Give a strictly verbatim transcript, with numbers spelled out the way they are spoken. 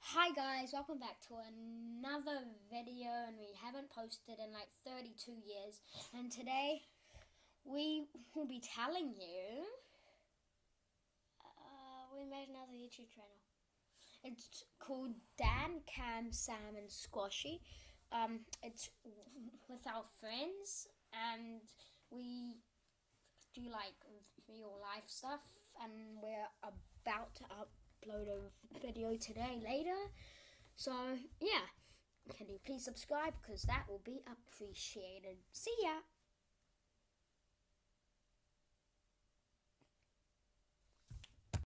Hi guys, welcome back to another video, and we haven't posted in like thirty-two years, and today we will be telling you Uh, we made another YouTube channel. it's called Dan, Cam, Sam and Squashy. Um, it's with our friends, and we do like real life stuff, and we're about to upload a video today later. So yeah, can you please subscribe, because that will be appreciated. See ya.